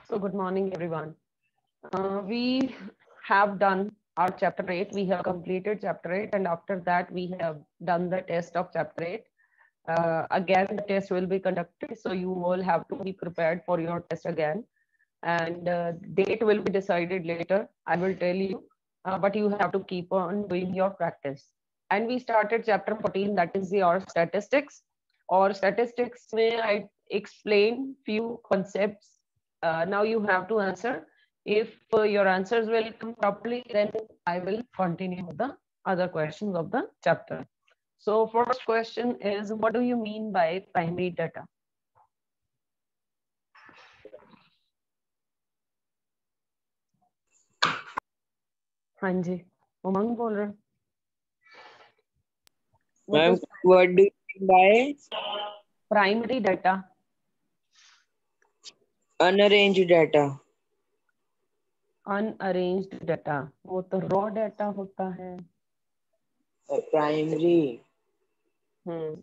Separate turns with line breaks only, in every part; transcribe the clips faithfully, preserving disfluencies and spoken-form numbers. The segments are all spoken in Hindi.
So good morning, everyone. Uh, we have done our chapter eight. We have completed chapter eight, and after that, we have done the test of chapter eight. Uh, again, the test will be conducted, so you all have to be prepared for your test again. And uh, date will be decided later. I will tell you, uh, but you have to keep on doing your practice. And we started chapter fourteen, that is your statistics. Or statistics, may I explain few concepts. Uh, now you have to answer. If uh, your answers will come properly, then I will continue with the other questions of the chapter. So first question is, what do you mean by primary data? हाँ जी, उमंग बोल रहे.
Ma'am, what do you mean by
primary data?
unarranged data?
Unarranged data वो तो रॉ डाटा होता है.
Primary.
Hmm.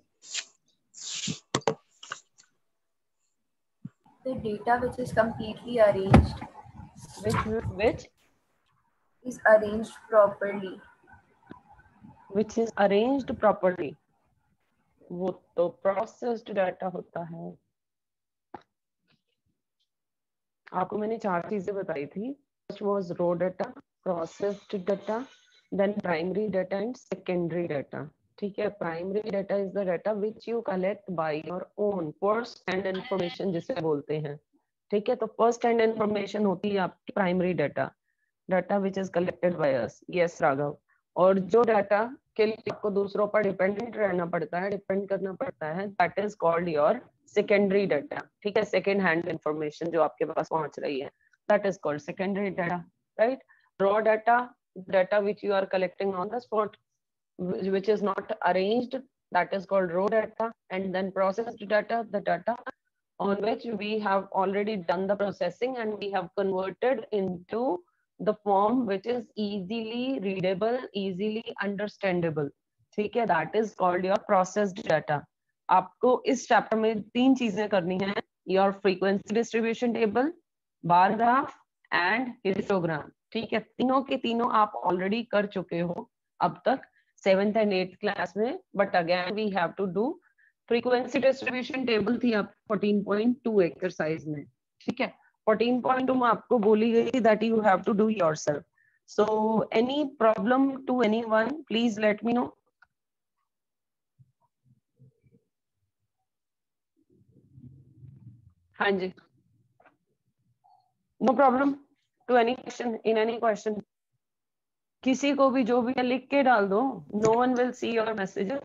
The data which is completely arranged.
Which which
is arranged properly.
Which is arranged properly. वो तो processed data होता है. आपको मैंने चार चीजें बताई थी. First was raw data, processed data, then primary data and secondary data. ठीक है. Primary data is the data which you collect by your own first hand information जिसे बोलते हैं. ठीक है. तो first hand information होती है आपकी primary data, data which is collected by us. Yes, Raghav. और जो डाटा के लिए आपको दूसरों पर डिपेंडेंट रहना पड़ता है, डिपेंड करना पड़ता है, that is called your secondary data. ठीक है. सेकेंड हैंड इंफॉर्मेशन जो आपके पास पहुंच रही है, that is called secondary data. Right. Raw data, data which you are collecting on the spot, which is not arranged, that is called raw data. And then processed data, the data on which we have already done the processing and we have converted into the form which is easily readable, easily understandable. ठीक है. that is called your processed data. आपको इस चैप्टर में तीन चीजें करनी है. your frequency distribution table, bar graph and histogram. ठीक है. तीनों के तीनों आप ऑलरेडी कर चुके हो अब तक सेवेंथ एंड एट्थ क्लास में. But again we have to do frequency distribution table थी आप फोर्टीन पॉइंट टू एक्सरसाइज में. ठीक है. फोर्टीन पॉइंट टू में आपको बोली गई that you have to do yourself. So any problem to anyone, please let me know. हाँ जी. No problem to any question, in any question. किसी को भी जो भी है लिख के डाल दो. No one will see your messages.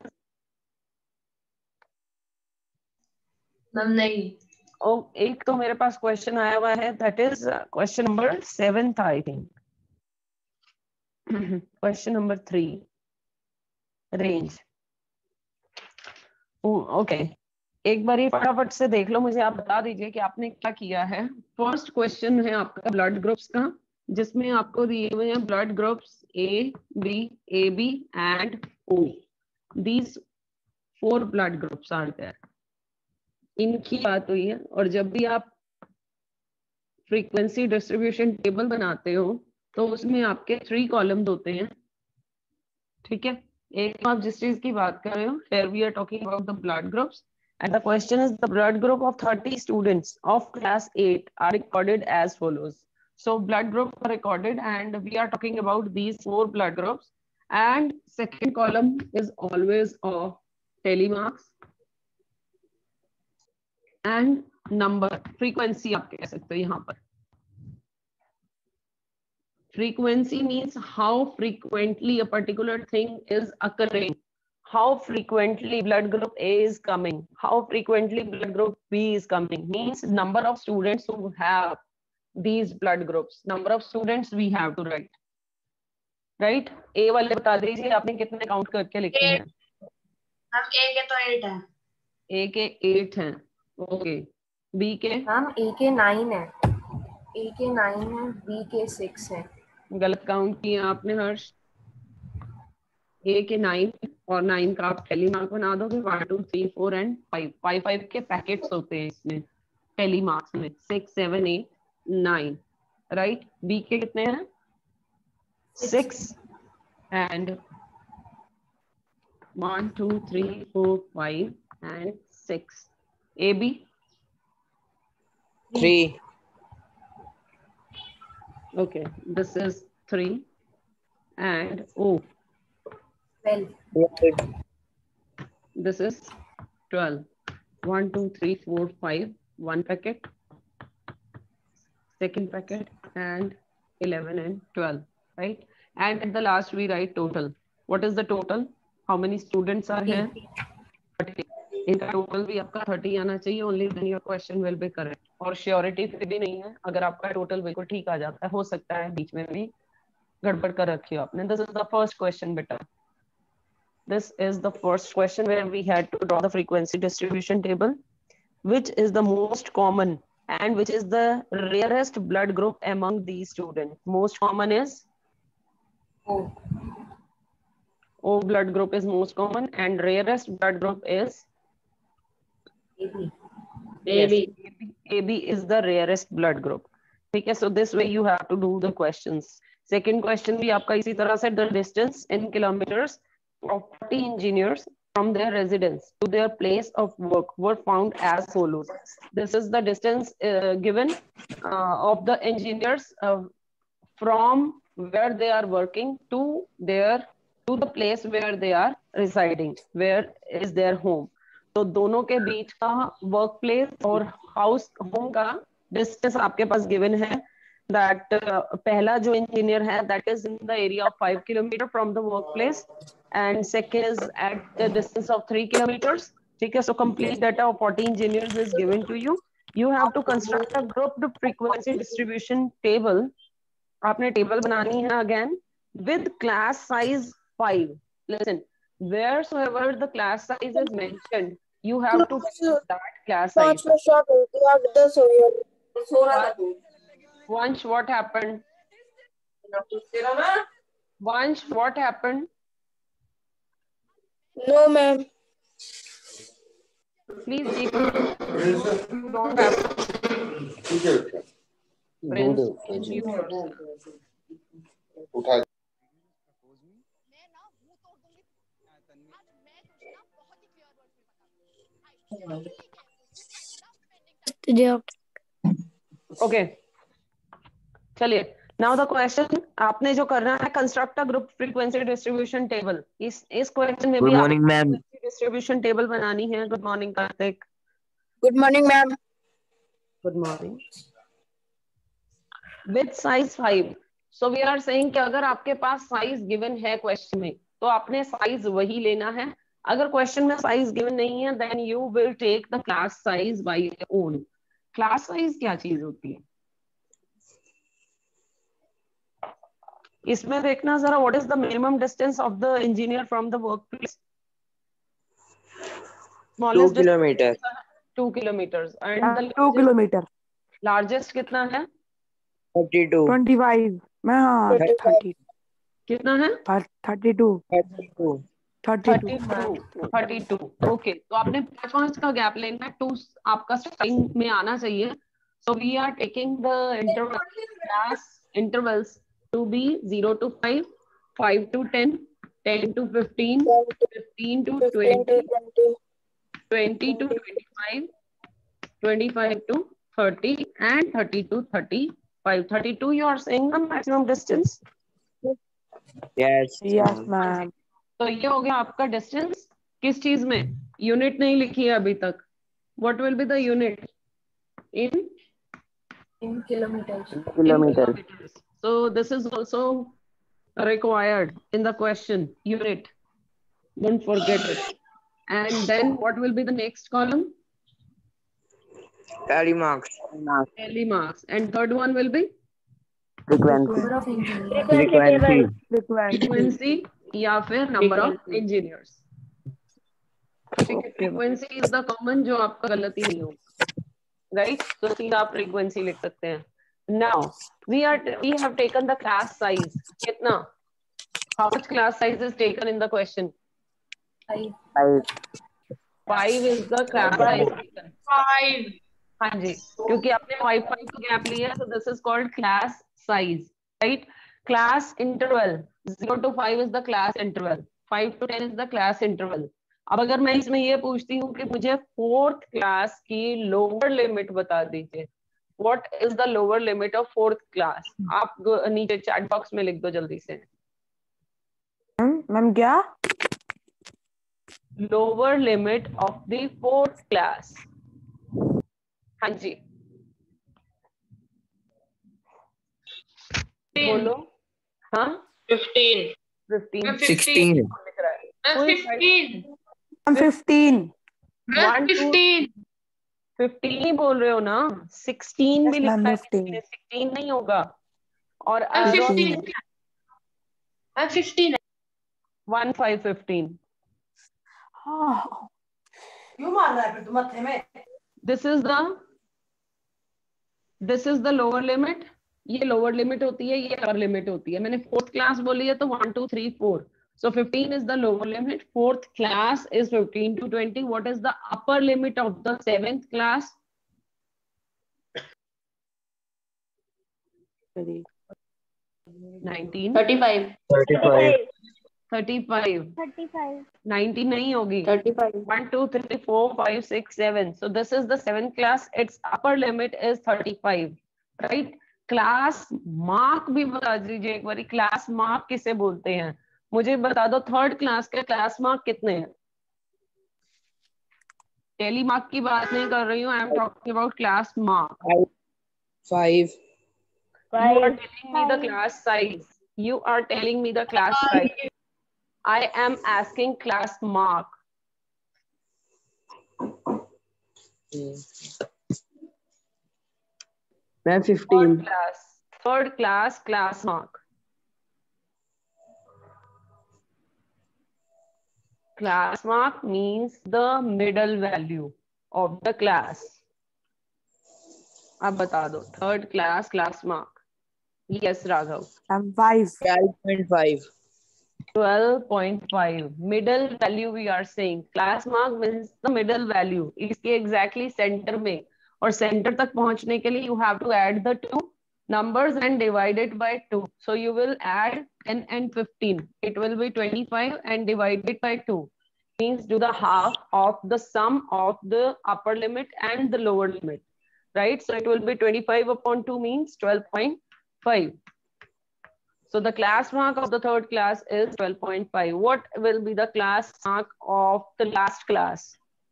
नहीं.
ओ, एक तो मेरे पास क्वेश्चन आया हुआ है, that is question number seventh I think. Question number three, range. Okay, एक बार फटाफट से देख लो, मुझे आप बता दीजिए कि आपने क्या किया है. फर्स्ट क्वेश्चन है आपका ब्लड ग्रुप्स का, जिसमें आपको दिए हुए हैं blood groups A B, A B and O. These four blood groups are there. इनकी बात हुई है. और जब भी आप फ्रीक्वेंसी डिस्ट्रीब्यूशन टेबल बनाते हो तो उसमें आपके थ्री कॉलम्स होते हैं. ठीक है. एक आप जिस चीज की बात कर रहे हो, here we are talking about the blood groups, and the question is the blood group of thirty students of class eight are recorded as follows. So blood groups are recorded and we are talking about these four blood groups, and second column is always of telemarks and number, frequency आप कह सकते हो यहाँ पर. Frequency means how frequently a particular thing is occurring. How frequently blood group A is coming. How frequently blood group B is coming. Means number of students who have these blood groups. Number of students we have to write. Right? A वाले बता दीजिए आपने कितने काउंट करके लिखे हैं.
हम A के तो एट है.
A के एट हैं. ओके. B के
मैम A के नाइन है. A के नाइन है, B के सिक्स है.
गलत काउंट किया आपने हर्ष. ए के नाइन और नाइन का आप टेलीमार्क बना दोगे. One two three four and five. Five five के पैकेट्स होते हैं इसमें टेलीमार्क्स में. Six seven eight nine, right. B के कितने हैं? Six and one two three four five and six. A B
Three.
okay, this is three and O
twelve.
this is twelve. One two three four five, one packet, second packet, and eleven and twelve, right? And at the last we write total. What is the total? How many students are here? thirty. इनका टोटल भी आपका थर्टी आना चाहिए, only then your question will be correct. और श्योरिटी फिर भी नहीं है, अगर आपका टोटल बिल्कुल ठीक आ जाता है, हो सकता है बीच में भी गड़बड़ कर रखी हो आपने। This is the first question बेटा। This is the first question where we had to draw the frequency distribution table. Which is the most common and which is the rarest blood group among these students? Most common is
O.
O blood group is most common and rarest blood group is
A B.
A B. A B is the rarest blood group. Okay, so this way you have to do the questions. Second question भी आपका इसी तरह से, the distance in kilometers of forty engineers from their residence to their place of work were found as follows. This is the distance uh, given uh, of the engineers uh, from where they are working to their to the place where they are residing, where is their home. तो दोनों के बीच का वर्क प्लेस और हाउस होम का डिस्टेंस आपके पास गिवन है। दैट uh, पहला जो इंजीनियर है that is in the area of five kilometre from the work place and second is at the distance of three kilometres. ठीक है, so complete data of forty engineers is given to you. You have to construct a grouped frequency distribution table. आपने टेबल बनानी है again with class size five. Listen, wheresoever the class size is mentioned, you have to put that class size. Once what happened? Once what happened?
No, ma'am.
Please deep. You don't have to. Prince, mute yourself.
उठा
ओके, चलिए। नाउ द क्वेश्चन आपने जो करना है, construct a group frequency distribution table. इस इस क्वेश्चन में भी
मॉर्निंग मैम।
डिस्ट्रीब्यूशन टेबल बनानी है। Good morning Kartik.
Good morning, ma'am.
Good morning. With size five. So we are saying कि अगर आपके पास साइज गिवन है क्वेश्चन में तो आपने साइज वही लेना है। अगर क्वेश्चन में साइज गिवन नहीं है then you will take the class size by own. Class size क्या चीज होती है इसमें देखना जरा। What is the minimum distance of the engineer from the work place?
Two kilometers.
Two kilometres and the
two kilometre.
Largest कितना है?
Thirty-two.
ट्वेंटी फाइव में। हाँ, थर्टी।
कितना है?
Thirty two.
Thirty-two.
Thirty
thirty two. Thirty two. Okay, तो आपने पांच पांच का गैप लेना है। टू आपका स्टार्टिंग में आना चाहिए। So we are taking the interval class intervals to be zero to five, five to ten, ten to fifteen, fifteen to twenty, twenty to twenty five, twenty five to thirty and thirty to thirty-five. thirty-two you are saying the maximum distance?
Yes.
Yes ma'am.
तो ये हो गया आपका डिस्टेंस। किस चीज में? यूनिट नहीं लिखी है अभी तक। What will be the unit? In
In kilometers.
Kilometers.
So this is also required in the question. Unit. Don't forget it. And then what will be the next column?
Tally marks.
Tally marks. And third one will be
Frequency.
Number of engineers.
Frequency.
frequency या फिर number of engineers. ठीक है, frequency is the common जो आपका गलती नहीं होगा, right? So सीधा आप frequency लिख सकते हैं. Now we are we have taken the class size. कितना? How much class size is taken in the question?
Five.
Five.
Five is the class size taken.
Five.
हाँ जी, क्योंकि आपने फाइव फाइव का गैप लिया, so this is called class size, right? Class interval, zero to five is the class interval, five to ten is the class interval. अब अगर मैं इसमें ये पूछती हूँ कि मुझे फोर्थ क्लास की लोअर लिमिट बता दीजिए, what is the lower limit of fourth class? आप नीचे चैट बॉक्स में लिख दो जल्दी से।
मैम मैम क्या?
Lower limit of the fourth class. हाँ जी बोलो। हाँ
फिफ्टीन
फिफ्टीन
सिक्सटीन
लिख रहा है।
Fifteen
ma'am fifteen.
One, two,
fifteen
fifteen ही बोल रहे हो ना? सिक्सटीन भी
Yes,
लिखा
ma'am,
है,
fifteen.
सिक्सटीन नहीं होगा। और
fifteen
fifteen.
Fifteen
one five fifteen.
हाँ
क्यों मार रहा है फिर तू मत्थे में?
This is the this is the lower limit. ये लोअर लिमिट होती है, ये अपर लिमिट होती है। मैंने फोर्थ क्लास बोली है तो one two three four, so fifteen is the lower limit, fourth class is fifteen to twenty. What is the upper limit of the seventh class? nineteen,
thirty five
thirty five
thirty-five, nineteen नहीं होगी।
Thirty five
one, two, three, four, five, six, seven. So this is the seventh class. Its upper limit is thirty-five, right? Class mark भी बता दीजिए एक बारी, क्लास मार्क किसे बोलते हैं? मुझे बता दो थर्ड क्लास के क्लास मार्क कितने हैं? टेली मार्क की बात नहीं कर रही हूँ, I am talking about class mark.
Five
You are telling me the class size. You are telling me the class size. I am asking class mark.
Ma'am fifteen
Third class. Third class class mark. Class mark means the middle value of the class. अब बता दो third class class mark. Yes, Raghav.
Ma'am five.
Twelve point five
twelve point five. Middle value we are saying. Class mark means the middle value. इसके exactly center में, और center तक पहुंचने के लिए you have to add the two numbers and divide it by two. So you will add ten and fifteen. It will be twenty-five and divide it by two. Means do the half of the sum of the upper limit and the lower limit. Right? So it will be twenty-five upon two means twelve point five. So the class mark of the third class is twelve point five. What will be the class mark of the last class?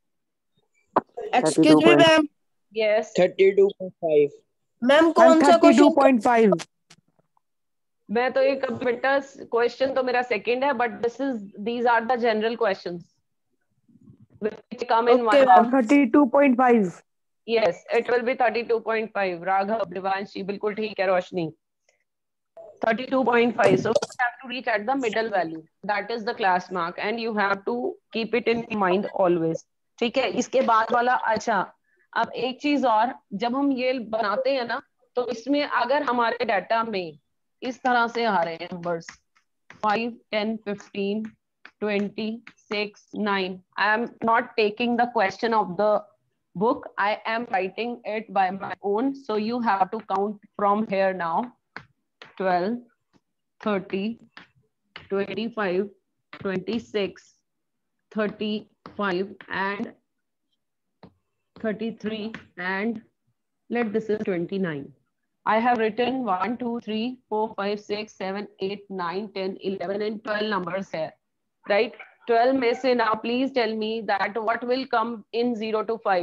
Excuse me, ma'am.
Yes.
Thirty two point five
ma'am
ma'am
कौन सा
thirty-two
क्वेश्चन?
point five.
मैं तो एक बेटा क्वेश्चन तो मेरा सेकंड है, but this is these are the general questions which come in
Okay,
one
ma'am.
box.
thirty-two point five.
Yes, it will be thirty-two point five. Raghav, Devanshi, बिल्कुल ठीक है रोशनी. thirty-two point five. So you have to reach at the middle value. That is the class mark, and you have to keep it in mind always. ठीक है. इसके बाद वाला अच्छा. अब एक चीज और, जब हम ये बनाते हैं ना, तो इसमें अगर हमारे डाटा में इस तरह से आ रहे हैं numbers five, ten, fifteen, twenty, six, nine. I am not taking the question of the book. I am writing it by my own. So you have to count from here now. twelve, thirty, twenty-five, twenty-six, thirty-five, and thirty-three, and let this is twenty-nine. I have written one, two, three, four, five, six, seven, eight, nine, ten, eleven, and twelve numbers here, right? twelve में से now please tell me that what will come in zero to five?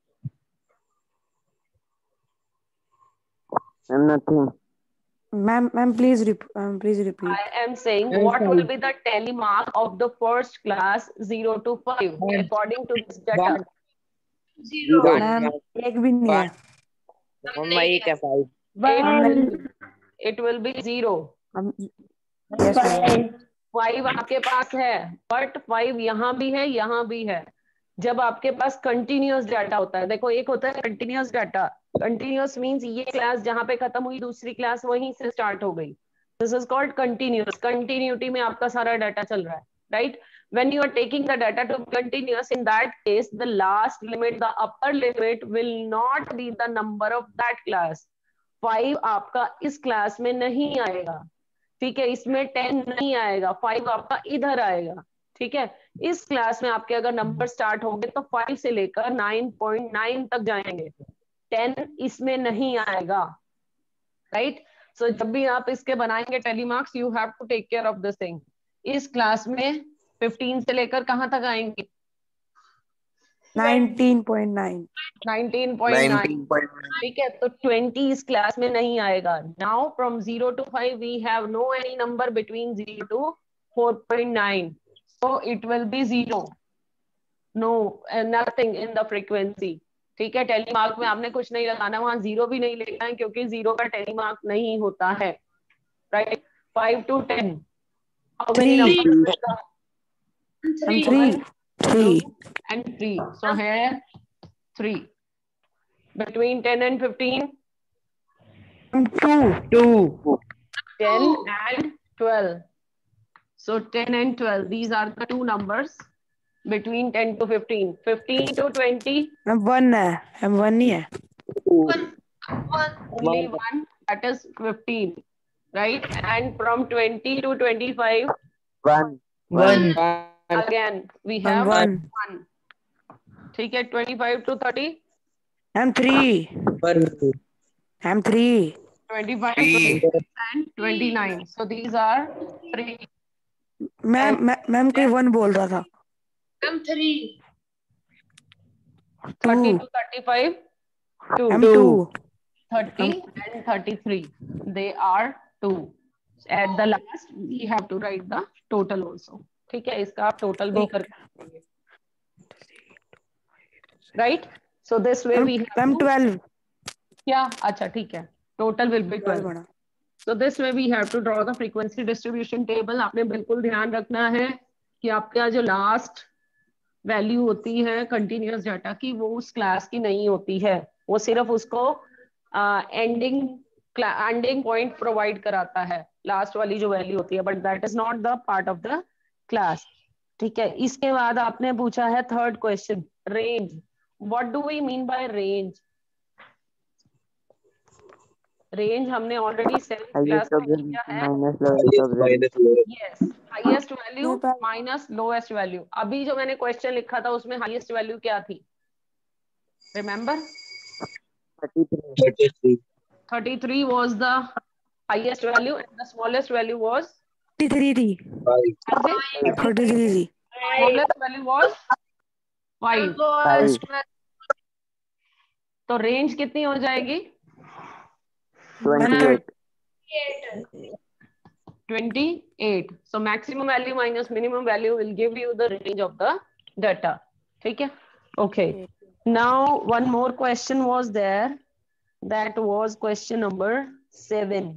Ma'am nothing
Ma'am, ma'am, please, rep um, please repeat.
I am saying
Yes,
what
ma'am.
will be the tally mark of the first class zero to five
One.
according to this data?
One.
Zero
One.
Ma'am एक भी नहीं है.
मम्मा एक है five
It will, it will be zero.
हम yes ma'am.
Five आपके पास है, but five यहाँ भी है, यहाँ भी है. जब आपके पास कंटिन्यूअस डाटा होता है, देखो एक होता है कंटिन्यूअस डाटा. कंटिन्यूअस मींस ये क्लास जहाँ पे खत्म हुई दूसरी क्लास वहीं से स्टार्ट हो गई. This is called continuous. Continuity में आपका सारा डाटा चल रहा है, right? when you are taking the data to be continuous, in that case the last limit, the upper limit will not be the number of that class. Five आपका इस क्लास में नहीं आएगा, ठीक है, इसमें टेन नहीं आएगा, फाइव आपका इधर आएगा, ठीक है। इस क्लास में आपके अगर नंबर स्टार्ट होंगे तो फाइव से लेकर नाइन पॉइंट नाइन तक जाएंगे, टेन इसमें नहीं आएगा, राइट। सो जब भी आप इसके बनाएंगे tally marks, you have to take care of this thing. इस क्लास में फिफ्टीन से लेकर कहां तक आएंगे?
Nineteen point nine.
Nineteen point nine, ठीक है। तो ट्वेंटी इस क्लास में नहीं आएगा। Now from zero to five we have no any number between zero to four point nine, so it will be zero, no nothing in the frequency, ठीक है। टेली मार्क में आपने कुछ नहीं लगाना, वहां जीरो भी नहीं लिखना है क्योंकि जीरो का टेली मार्क नहीं होता है, right. Five to ten,
Three.
Three.
Three. Three.
and three. So here three. Between ten and fifteen,
Two.
Two.
ten and twelve. So ten and twelve, these are the two numbers between ten to fifteen. fifteen to twenty,
ma'am one है, हम वन ही है।
One. One.
only one, that is fifteen, right? And from twenty to twenty-five,
One. One.
again we
हम
have
वन।
one. ठीक है, twenty-five to thirty,
हम थ्री।
One.
हम three.
twenty-five, twenty-six and twenty-nine. So these are three.
Ma'am ma'am ma'am कोई वन बोल रहा था।
I'm three.
thirty
two.
to thirty-five, two.
हम two.
thirty and thirty-three, they are two. At the last we have to write the total also, ठीक है। इसका आप टोटल भी कर, right. So this way we
ma'am twelve.
क्या, अच्छा ठीक है, टोटल विल बी ट्वेल्व।
बना।
So this way we have to draw the frequency distribution table. आपने बिल्कुल ध्यान रखना है कि आपका जो लास्ट वैल्यू होती है कंटिन्यूअस डाटा की, वो उस क्लास की नहीं होती है, वो सिर्फ उसको एंडिंग एंडिंग पॉइंट प्रोवाइड कराता है, लास्ट वाली जो वैल्यू होती है, but that is not the part of the class, ठीक है। इसके बाद आपने पूछा है third question, range. What do we mean by range? Range हमने ऑलरेडी सेवेंथ क्लास में किया है।
Minus lowest of
यस, highest value minus lowest value. अभी जो मैंने क्वेश्चन लिखा था उसमें हाईएस्ट वैल्यू क्या थी, remember?
thirty-three.
thirty-three was the highest value and the smallest value was
thirty three थी। थर्टी थ्री थी।
smallest value was five.
Five.
तो रेंज कितनी हो जाएगी?
Twenty-eight.
twenty-eight. So maximum value minus minimum value will give you the range of the data. ठीक है? Okay. Now one more question was there. That was question number seven.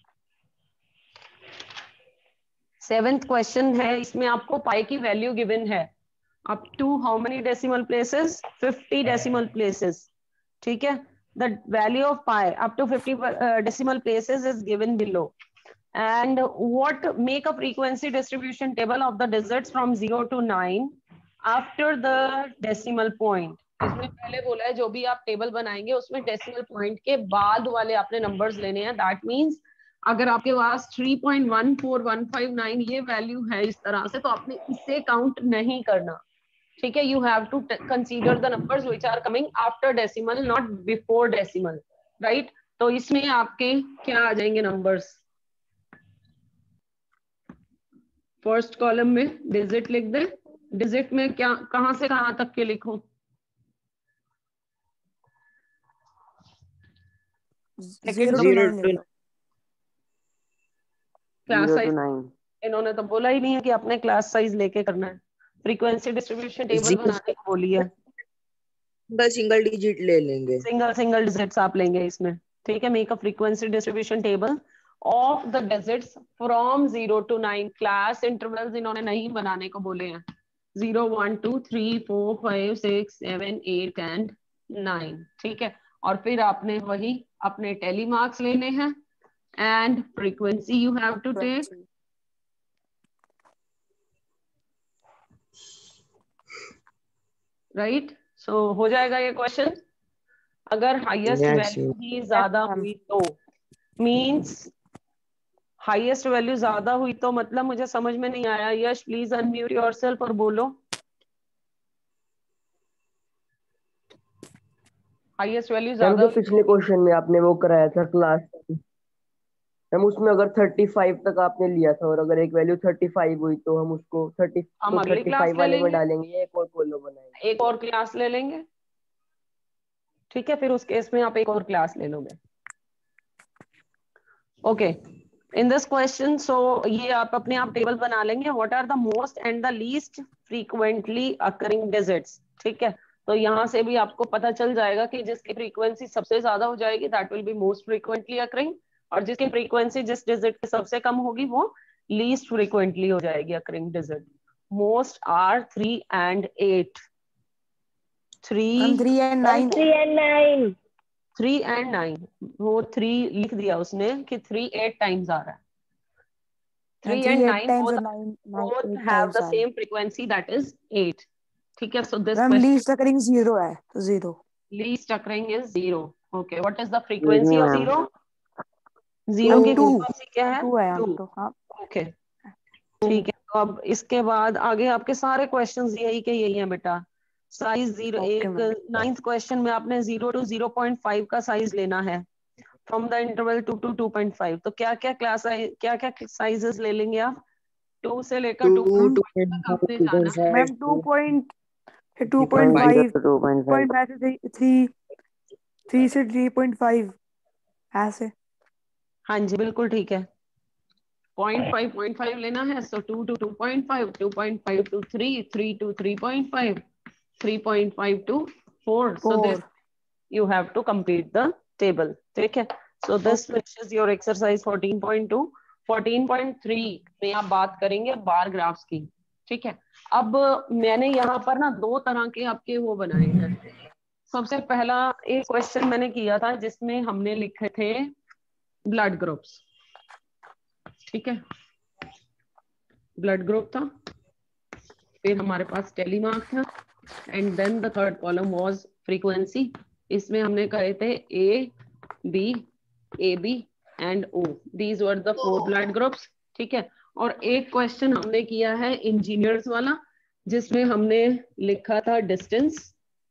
Seventh question है, इसमें आपको पाई की वैल्यू गिवन है up to how many decimal places? fifty decimal places. ठीक है? The value of pi up to fifty uh, decimal places is given below. And what make a frequency distribution table of the digits from zero to nine after the decimal point? इसमें पहले बोला है जो भी आप टेबल बनाएंगे उसमें डेसिमल पॉइंट के बाद वाले आपने नंबर्स लेने हैं। दैट मींस अगर आपके पास three point one four one five nine ये वैल्यू है इस तरह से, तो आपने इसे काउंट नहीं करना, ठीक है। You have to consider the numbers which are coming after decimal, not before decimal, right. तो इसमें आपके क्या आ जाएंगे नंबर्स? फर्स्ट कॉलम में डिजिट लिख दे। डिजिट में क्या, कहां से कहां तक के लिखूं?
Zero
Zero
to
to
nine.
Class
zero
size
to nine.
इन्होंने तो बोला ही नहीं है कि अपने क्लास साइज लेके करना है, फ्रीक्वेंसी डिस्ट्रीब्यूशन टेबल
Zero.
बनाने को बोली है।
सिंगल सिंगल डिजिट ले लेंगे।
सिंगल सिंगल डिजिट्स आप लेंगे इसमें, ठीक है। Make a frequency distribution table of the digits from zero to nine. Class intervals इन्होंने नहीं बनाने को बोले हैं, zero one two three four five six seven eight and nine, ठीक है। और फिर आपने वही अपने टेली मार्क्स लेने हैं and frequency you have to take right. So हो जाएगा ये क्वेश्चन। अगर हाईएस्ट
Yes,
वैल्यू ही ज्यादा
ma'am.
हुई तो मींस हाईएस्ट वैल्यू ज्यादा हुई तो मतलब मुझे समझ में नहीं आया। यश प्लीज अनम्यूट योरसेल्फ और बोलो। हाईएस्ट वैल्यू
मैम
ज्यादा
जो
हुई
पिछले
तो
क्वेश्चन में आपने वो कराया था क्लास, हम उसमें अगर पैंतीस तक आपने लिया था और अगर एक वैल्यू पैंतीस हुई तो हम उसको तीस
हम
को
अगली क्लास
पैंतीस
ले
वाले में
लेंगे,
डालेंगे या एक और कॉलम बनाएंगे?
एक और क्लास ले लेंगे। ठीक है, फिर उस केस में आप एक और क्लास ले लोगे। Okay, in this question so ये आप अपने आप टेबल बना लेंगे। What are the most and the least frequently occurring digits. ठीक है, तो यहाँ से भी आपको पता चल जाएगा कि जिसकी फ्रीक्वेंसी सबसे ज्यादा हो जाएगी that will be most frequently occurring, और जिसकी फ्रीक्वेंसी जिस डिजिट के सबसे कम होगी वो लीस्ट फ्रीक्वेंटली हो जाएगी occurring digit. Most are three and eight. Three
three and nine
three and nine.
Three and nine. वो थ्री लिख दिया उसने कि थ्री एट टाइम्स आ रहा है। Three
three
and
eight
nine
times
both
और nine nine
both
eight
have
times
the
आ रहा है।
same frequency, that is eight. ठीक है, so this
मैम
question
लीस्ट अकरिंग जीरो है तो zero.
least occurring is zero. Okay, what is the
Excuse
frequency
me,
of
ma'am.
zero? Zero
ma'am
की
टू
फ्रीक्वेंसी क्या है?
टू है यहाँ
टू।
पे तो हाँ।
ओके ठीक है, तो अब इसके बाद आगे आपके सारे क्वेश्चंस यही के यही हैं बेटा। साइज जीरो,
ओके
एक
मैम।
नाइन्थ क्वेश्चन में आपने zero to zero point five का साइज लेना है from the interval two to two point five. तो क्या क्या क्लास क्या क्या साइजेस ले लेंगे आप? टू से लेकर टू
Two, two
तक
point five,
आपने
two
जाना
point
है।
Ma'am
five,
two
two
point two
point
point
zero
five
to two point five.
Point five से थ्री थ्री से थ्री पॉइंट फाइव ऐसे।
हाँ जी बिल्कुल ठीक है, पॉइंट फाइव पॉइंट फाइव लेना है। So two to two point five, two point five to three, three to three point five, three point five to four. So this
four.
you have to complete the table. ठीक है, so this finishes your exercise fourteen point two. fourteen point three में आप बात करेंगे बार ग्राफ्स की। ठीक है, अब मैंने यहाँ पर ना दो तरह के आपके वो बनाए हैं। सबसे पहला एक क्वेश्चन मैंने किया था जिसमें हमने लिखे थे ब्लड ग्रुप्स। ठीक है, ब्लड ग्रुप था, फिर हमारे पास टेलीमार्क था, and then the third column was frequency. इसमें हमने करे थे A B A B and O, these were the four blood groups. ठीक है, और एक क्वेश्चन हमने किया है इंजीनियर्स वाला जिसमें हमने लिखा था distance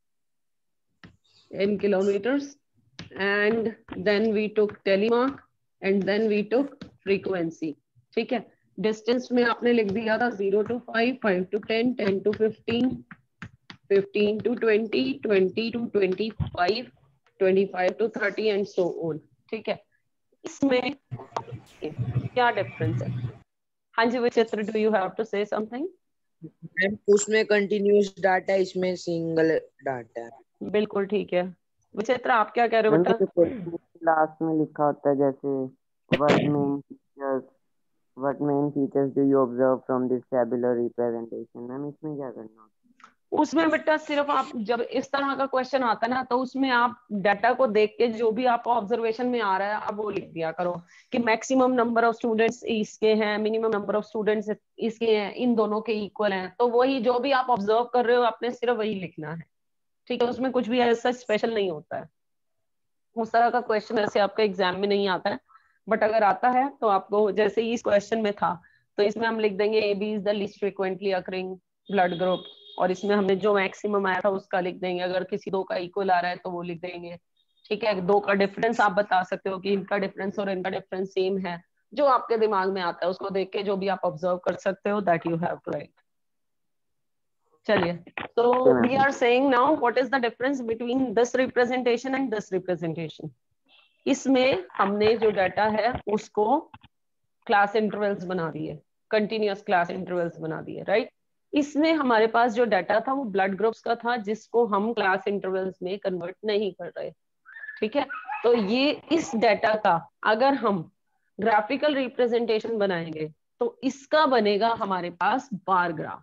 in kilometres, and then we took tally mark, and then we took frequency. ठीक है, डिस्टेंस में आपने लिख दिया था zero to five, five to ten, ten to fifteen, fifteen to twenty, twenty to twenty-five, twenty-five to thirty and so on. ठीक है, इसमें क्या डिफरेंस है? हाँ जी Vichitra, do you have to say something?
Ma'am उसमें कंटिन्यूअस डाटा, इसमें सिंगल डाटा है।
बिल्कुल ठीक है, विचित्र आप क्या कह रहे हो
मैम
बेटा?
जैसे क्लास में लिखा होता है जैसे what main features what main features do you observe from this tabular representation, ma'am इसमें क्या करना होता है?
उसमें बेटा सिर्फ आप जब इस तरह का क्वेश्चन आता है ना तो उसमें आप डाटा को देख के जो भी आपको ऑब्जर्वेशन में आ रहा है आप वो लिख दिया करो कि मैक्सिमम नंबर ऑफ स्टूडेंट्स इसके हैं, मिनिमम नंबर ऑफ स्टूडेंट्स इसके हैं, इन दोनों के इक्वल हैं। तो वही जो भी आप ऑब्जर्व कर रहे हो आपने सिर्फ वही लिखना है। ठीक है, उसमें कुछ भी ऐसा स्पेशल नहीं होता है। उस तरह का क्वेश्चन ऐसे आपका एग्जाम में नहीं आता है, बट अगर आता है तो आपको जैसे ही इस क्वेश्चन में था तो इसमें हम लिख देंगे A B is the least frequently occurring blood group, और इसमें हमने जो मैक्सिमम आया था उसका लिख देंगे। अगर किसी दो का इक्वल आ रहा है तो वो लिख देंगे। ठीक है, दो का डिफरेंस आप बता सकते हो कि इनका डिफरेंस और इनका डिफरेंस सेम है। जो आपके दिमाग में आता है उसको देख के जो भी आप ऑब्जर्व कर सकते हो that you have to write. चलिए, तो we are saying now what is the difference between this representation and this representation. इसमें हमने जो डाटा है उसको क्लास इंटरवल्स बना दिए, कंटिन्यूअस क्लास इंटरवल्स बना दिए, राइट। इसमें हमारे पास जो डाटा था वो ब्लड ग्रुप्स का था जिसको हम क्लास इंटरवल्स में कन्वर्ट नहीं कर रहे। ठीक है, तो ये इस डाटा का अगर हम ग्राफिकल रिप्रेजेंटेशन बनाएंगे तो इसका बनेगा हमारे पास बार ग्राफ।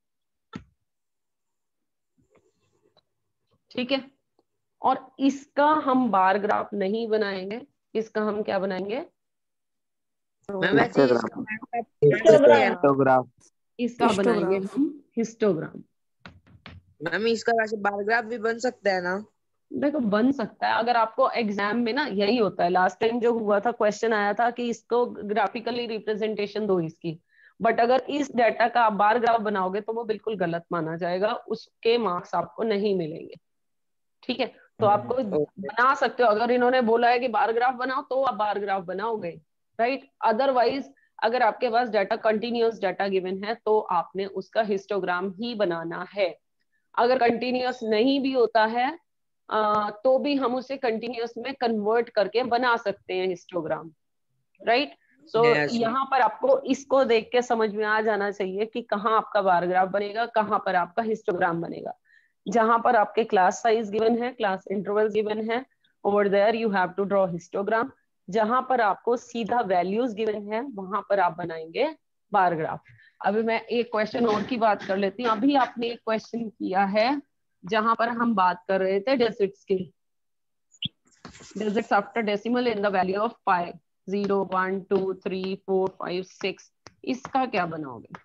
ठीक है, और इसका हम बार ग्राफ नहीं बनाएंगे, इसका हम क्या बनाएंगे?
मैम वैसे
हिस्टोग्राम
इसका बनाएंगे हम हिस्टोग्राम।
मैम इसका वैसे बार ग्राफ भी बन सकता है ना?
देखो बन सकता है, अगर आपको एग्जाम में ना यही होता है, लास्ट टाइम जो हुआ था क्वेश्चन आया था कि इसको ग्राफिकली रिप्रेजेंटेशन दो इसकी, बट अगर इस डाटा का आप बार ग्राफ बनाओगे तो वो बिल्कुल गलत माना जाएगा, उसके मार्क्स आपको नहीं मिलेंगे। ठीक है, तो आपको बना सकते हो, अगर इन्होंने बोला है कि बार ग्राफ बनाओ तो आप बार ग्राफ बनाओगे, राइट। अदरवाइज अगर आपके पास डाटा कंटिन्यूअस डाटा गिवन है तो आपने उसका हिस्टोग्राम ही बनाना है। अगर कंटिन्यूअस नहीं भी होता है आ, तो भी हम उसे कंटिन्यूअस में कन्वर्ट करके बना सकते हैं हिस्टोग्राम, राइट। सो यहाँ पर आपको इसको देख के समझ में आ जाना चाहिए कि कहाँ आपका बार ग्राफ बनेगा, कहाँ पर आपका हिस्टोग्राम बनेगा। जहां पर आपके क्लास साइज गिवन है, क्लास इंटरवल गिवन है, over there you have to draw histogram. जहां पर आपको सीधा वैल्यूज गिवन है वहां पर आप बनाएंगे बार ग्राफ। अभी मैं एक क्वेश्चन और की बात कर लेती हूँ। अभी आपने एक क्वेश्चन किया है जहां पर हम बात कर रहे थे डिजिट्स की, digits after decimal in the value of pi, zero one two three four five six, इसका क्या बनाओगे?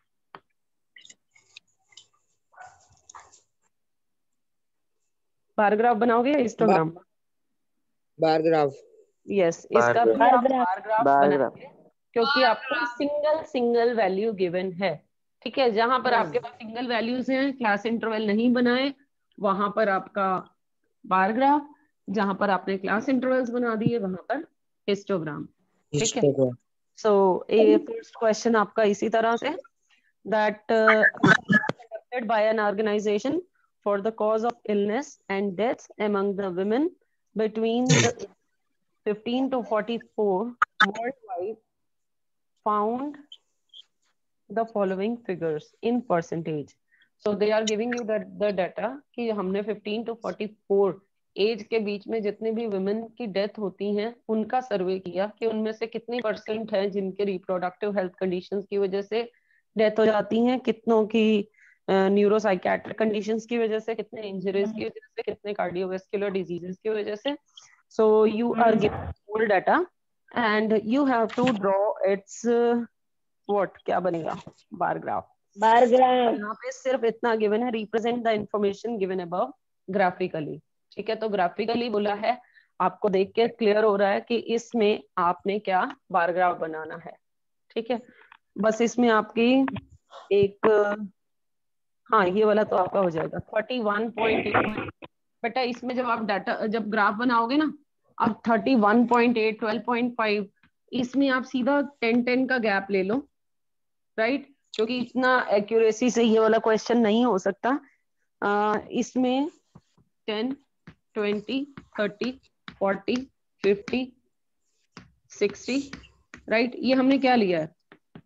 बार ग्राफ बनाओगे या हिस्टोग्राम?
Bar graph.
यस, इसका भी आप बार ग्राफ बनाएंगे क्योंकि आपको सिंगल सिंगल वैल्यू गिवन है। ठीक है, जहां पर आपके पास सिंगल वैल्यूज हैं, क्लास इंटरवल नहीं बनाए, वहां पर आपका बार ग्राफ, जहां पर आपने क्लास इंटरवल्स बना दिए वहां पर हिस्टोग्राम। ठीक है, सो ये फर्स्ट क्वेश्चन आपका इसी तरह से, that conducted by an organisation for the cause of illness and deaths among the women between the fifteen to forty-four worldwide found the following figures in percentage. So they are giving you the, the data कि हमने fifteen to forty-four एज के बीच में जितने भी women की डेथ होती हैं उनका सर्वे किया कि उनमें से कितने परसेंट है जिनके रिप्रोडक्टिव हेल्थ कंडीशंस की वजह से डेथ हो जाती हैं, कितनों की न्यूरोसाइकेट्रिक कंडीशंस की वजह से, कितने इंजरीज की वजह से, कितने कार्डियोवास्कुलर डिजीजेस की वजह से। So you are given whole data and you have to draw its what, क्या बनेगा? Bar graph. बार ग्राफ यहाँ पे सिर्फ इतना गिवन है, represent the information given above graphically. ठीक है, तो ग्राफिकली बोला है, आपको देख के क्लियर हो रहा है कि इसमें आपने क्या बार ग्राफ बनाना है। ठीक है, बस इसमें आपकी एक, हाँ ये वाला तो आपका हो जाएगा थर्टी वन पॉइंट एट। बेटा इसमें जब आप डाटा जब ग्राफ बनाओगे ना, अब thirty one point eight, twelve point five, इसमें आप सीधा टेन टेन का गैप ले लो, राइट, क्योंकि इतना एक्यूरेसी से ये वाला क्वेश्चन नहीं हो सकता। आ, इसमें ten, twenty, thirty, forty, fifty, sixty, right, ये हमने क्या लिया है?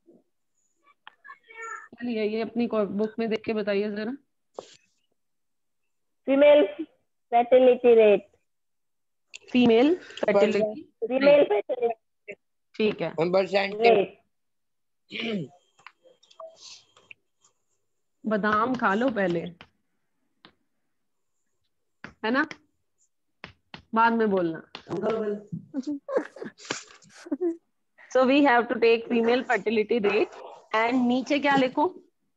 लिया ये अपनी बुक में देख के बताइए जरा।
Female fertility rate,
female fertility,
female fertility,
ठीक है, बादाम खा लो पहले, है ना, बाद में बोलना। So we have to take female fertility rate and नीचे क्या लिखो?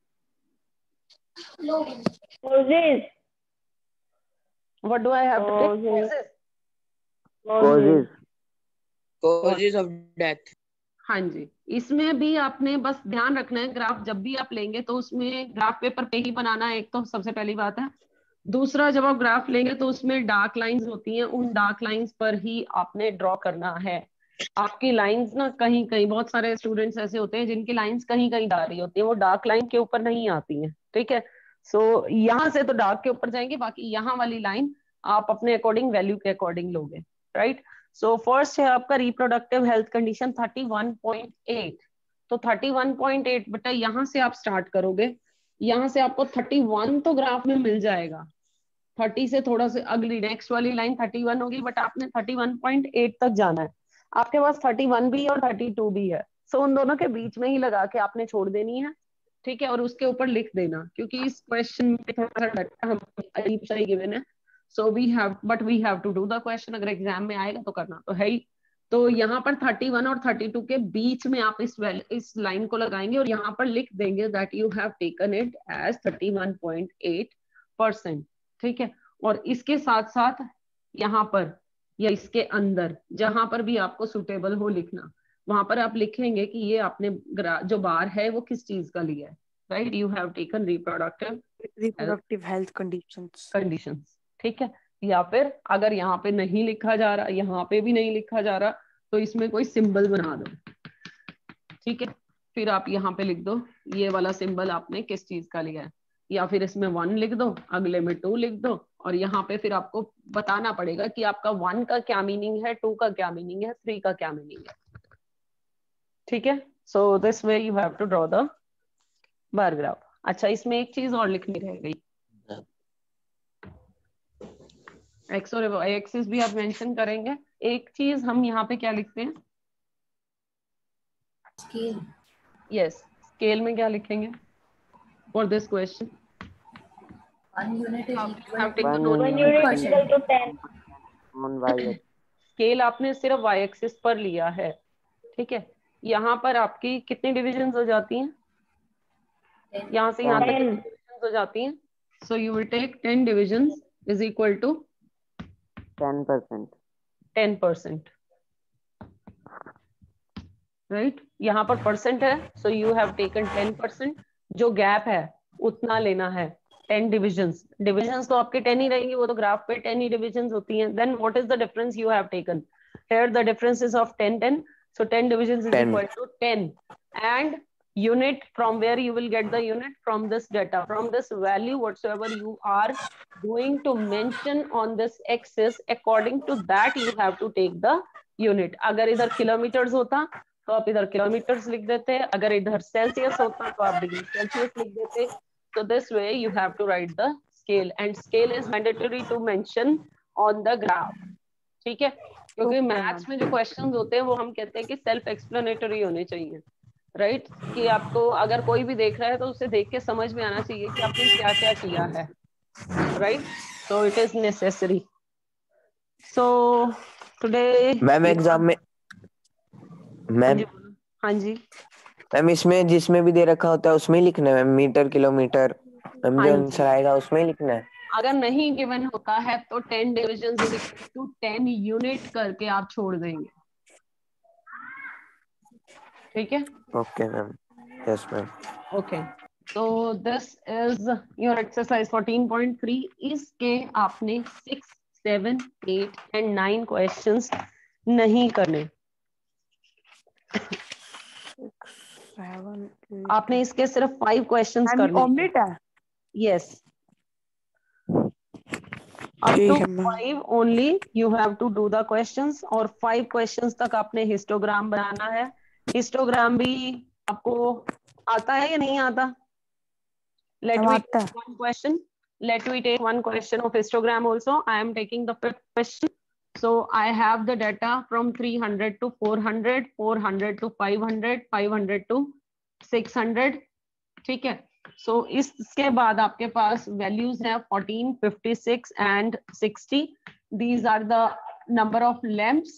causes,
what do I have to take?
causes
causes of death।
हाँ जी, इसमें भी आपने बस ध्यान रखना है, ग्राफ जब भी आप लेंगे तो उसमें ग्राफ पेपर पे ही बनाना है, एक तो सबसे पहली बात है। दूसरा, जब आप ग्राफ लेंगे तो उसमें डार्क लाइंस होती हैं, उन डार्क लाइंस पर ही आपने ड्रॉ करना है। आपकी लाइंस ना कहीं कहीं, बहुत सारे स्टूडेंट्स ऐसे होते हैं जिनकी लाइंस कहीं कहीं जा रही होती है, वो डार्क लाइन के ऊपर नहीं आती हैं। ठीक है, सो so, यहाँ से तो डार्क के ऊपर जाएंगे, बाकी यहाँ वाली लाइन आप अपने अकॉर्डिंग वैल्यू के अकॉर्डिंग लोगे, राइट। सो फर्स्ट है आपका reproductive health condition thirty one point eight. तो थर्टी वन पॉइंट एट बेटा यहाँ से आप स्टार्ट करोगे, यहाँ से आपको थर्टी वन तो ग्राफ में मिल जाएगा, थर्टी से थोड़ा से अगली नेक्स्ट वाली लाइन थर्टी वन होगी, बट आपने थर्टी वन पॉइंट एट तक जाना है। आपके पास थर्टी वन भी और थर्टी टू भी है, सो उन दोनों के बीच में ही लगा के आपने छोड़ देनी है। ठीक है, और उसके ऊपर लिख देना, क्योंकि इस क्वेश्चन में थोड़ा सा डाटा हम अजीब सा ही गिवन है, so we have but we have to do the question. अगर एग्जाम में आएगा तो करना तो है ही। तो यहाँ पर थर्टी वन और थर्टी टू के बीच में आप इस इस लाइन को लगाएंगे और यहाँ पर लिख देंगे that you have taken it as thirty one point eight percent, ठीक है। और इसके साथ साथ यहाँ पर या इसके अंदर जहां पर भी आपको सुटेबल हो लिखना, वहां पर आप लिखेंगे कि ये आपने जो बार है वो किस चीज का लिया है, right. You have taken reproductive
reproductive health conditions
conditions, ठीक है। या फिर अगर यहाँ पे नहीं लिखा जा रहा, यहाँ पे भी नहीं लिखा जा रहा, तो इसमें कोई सिंबल बना दो, ठीक है। फिर आप यहाँ पे लिख दो ये वाला सिंबल आपने किस चीज का लिया है, या फिर इसमें वन लिख दो, अगले में टू लिख दो, और यहाँ पे फिर आपको बताना पड़ेगा कि आपका वन का क्या मीनिंग है, टू का क्या मीनिंग है, थ्री का क्या मीनिंग है, ठीक है। So this way you have to draw the bar graph. अच्छा, इसमें एक चीज और लिखनी रह गई, एक्स और वाई एक्सिस भी आप मेंशन करेंगे। एक चीज हम यहाँ पे क्या लिखते हैं,
स्केल।
यस, स्केल में क्या लिखेंगे for this question?
One unit is
You
equal
have
to
taken
One
only
unit
one
is
percent.
equal to ten.
on y
scale आपने सिर्फ वाई एक्सिस पर लिया है, ठीक है। यहाँ पर आपकी कितनी डिविजन हो जाती हैं,
ten.
यहाँ से यहाँ तक
Ten.
डिविजन हो जाती हैं। So you will take ten division is equal to
ten percent.
Ten percent, right. यहाँ पर परसेंट है, so you have taken ten percent. जो गैप है उतना लेना है, टेन डिविजन्स। डिविजन्स तो आपके टेन ही रहेंगी, वो तो ग्राफ पे टेन ही डिविजन्स होती हैं। Then what is the difference you have taken here? The difference is of ten ten, so ten divisions is equal to ten, and unit from where you will get the unit from this data, from this value whatsoever you are going to mention on this axis, according to that you have to take the unit. अगर इधर किलोमीटर्स होता तो आप इधर किलोमीटर्स लिख देते, अगर इधर सेल्सियस होता तो आप डिग्री सेल्सियस लिख देते। So this way you have to write the scale, and scale is mandatory to mention on the graph, ठीक है। क्योंकि मैथ्स में जो क्वेश्चंस होते हैं वो हम कहते हैं कि सेल्फ एक्सप्लेनेटरी होने चाहिए, राइट right? कि आपको अगर कोई भी देख रहा है तो उसे देख के समझ में आना चाहिए कि आपने क्या क्या किया है, right. So it is necessary. So today
ma'am exam में मैम
हाँ जी
मैम इसमें जिसमें भी दे रखा होता है उसमें लिखना है मैम, मीटर किलोमीटर मैम, जो आंसर आएगा उसमें लिखना है।
अगर नहीं गिवन होता है तो ten division is equal to ten unit करके आप छोड़ देंगे, ठीक है।
Okay ma'am, yes ma'am.
Okay, तो this is your exercise fourteen point three. इसके आपने six seven eight and nine questions नहीं करने, आपने इसके सिर्फ फाइव क्वेश्चंस करने।
ऑमलेट है,
yes, up to five only you have to do the questions, और five questions तक आपने हिस्टोग्राम बनाना है। हिस्टोग्राम भी आपको आता है या नहीं आता? Let me take one question. Let me take one question of histogram also. I am taking the fifth question. So I have the data from three hundred to four hundred, four hundred to five hundred, five hundred to six hundred, ठीक है। So इसके बाद आपके पास values हैं fourteen, fifty-six and sixty. These are the number of lamps,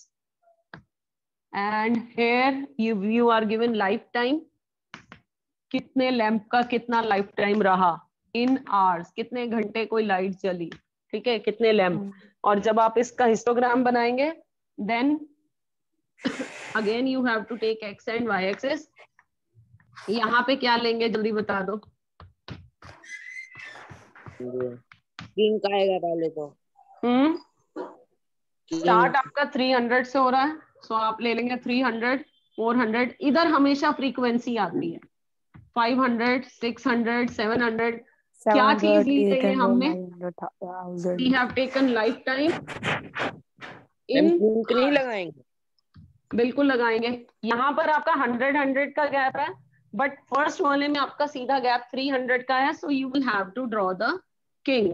and here you you are given lifetime. कितने लैंप का कितना लाइफ टाइम रहा इन आवर्स, कितने घंटे कोई लाइट जली, ठीक है, कितने लैंप। और जब आप इसका हिस्टोग्राम बनाएंगे then again you have to take X and Y axis. यहाँ पे क्या लेंगे जल्दी बता दो?
किंग का आएगा पहले तो।
हम्म स्टार्ट आपका थ्री हंड्रेड से हो रहा है, सो आप ले लेंगे थ्री हंड्रेड, फोर हंड्रेड। इधर हमेशा फ्रीक्वेंसी आती है five hundred, six hundred, seven hundred. क्या चीज ली गई है हमने? We have taken lifetime in
नहीं लगाएंगे,
बिल्कुल लगाएंगे। यहाँ पर आपका हंड्रेड हंड्रेड का गैप है, बट फर्स्ट वाले में आपका सीधा गैप थ्री हंड्रेड का है, so you will have to draw the kink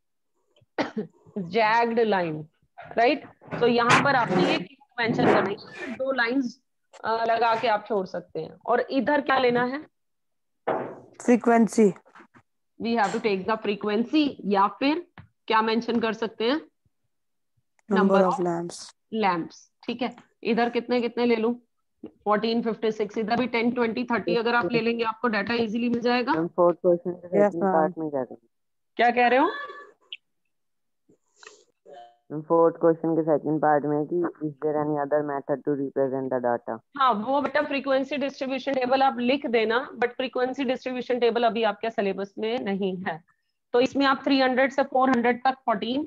jagged line, right. तो यहाँ पर आपने ये किंग मेंशन करना है, दो लाइंस लगा के आप छोड़ सकते हैं। और इधर क्या लेना है?
Frequency.
We have to take the frequency, या फिर क्या मेंशन कर सकते हैं?
नंबर ऑफ लैम्प्स
लैम्प्स, ठीक है। इधर कितने कितने ले लूं? फोर्टीन, फिफ्टी सिक्स, इधर भी टेन, ट्वेंटी, थर्टी अगर आप ले लेंगे आपको डाटा इजीली मिल जाएगा।
हम फोर्थ क्वेश्चन के सेकंड पार्ट में क्या करेंगे?
क्या कह रहे हो?
फोर्थ क्वेश्चन के सेकंड पार्ट में कि is there any other method to represent the data.
हाँ वो बेटा फ्रीक्वेंसी डिस्ट्रीब्यूशन टेबल आप लिख देना, बट फ्रीक्वेंसी डिस्ट्रीब्यूशन टेबल अभी आपके सिलेबस में नहीं है। तो इसमें आप तीन सौ से चार सौ तक चौदह,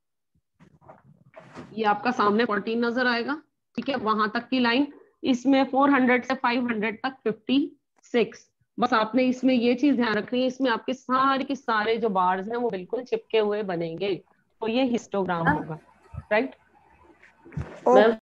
ये आपका सामने चौदह नजर आएगा, ठीक है, वहां तक की लाइन। इसमें चार सौ से पाँच सौ तक छप्पन। बस आपने इसमें ये चीज ध्यान रखनी है, इसमें आपके सारे के सारे जो बार्स हैं वो बिल्कुल चिपके हुए बनेंगे, तो ये हिस्टोग्राम होगा, राइट।